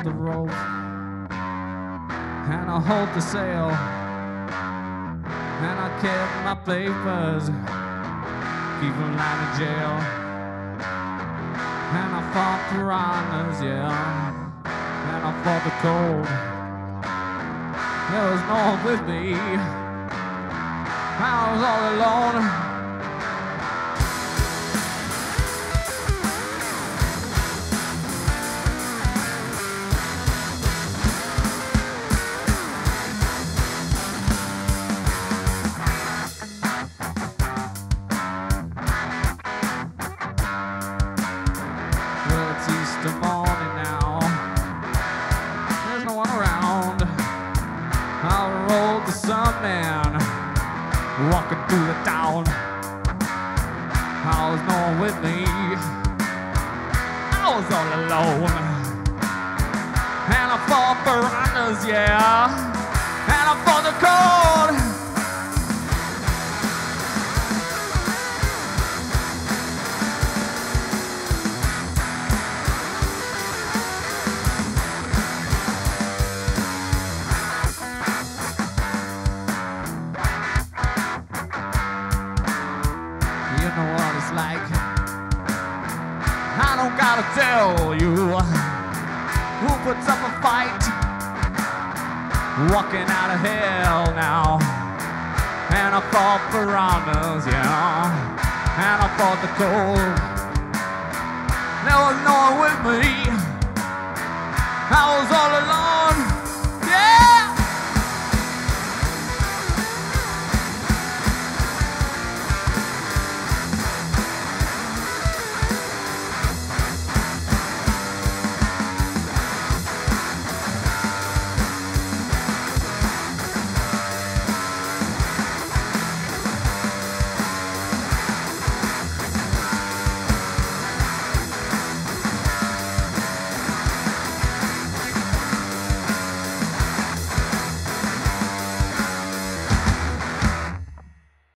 the rope, and I hold the sail, and I kept my papers, keep them out of jail, and I fought piranhas, yeah, and I fought the cold. There was no one with me, I was all alone. It's Easter morning now, there's no one around. I rode the sun man, walking through the town. I was no one with me, I was all alone. And I fought piranhas, yeah, and I fought the cold. You know what it's like, I don't gotta tell you who puts up a fight, walking out of hell now. And I fought piranhas, yeah, and I fought the cold. There was no one with me,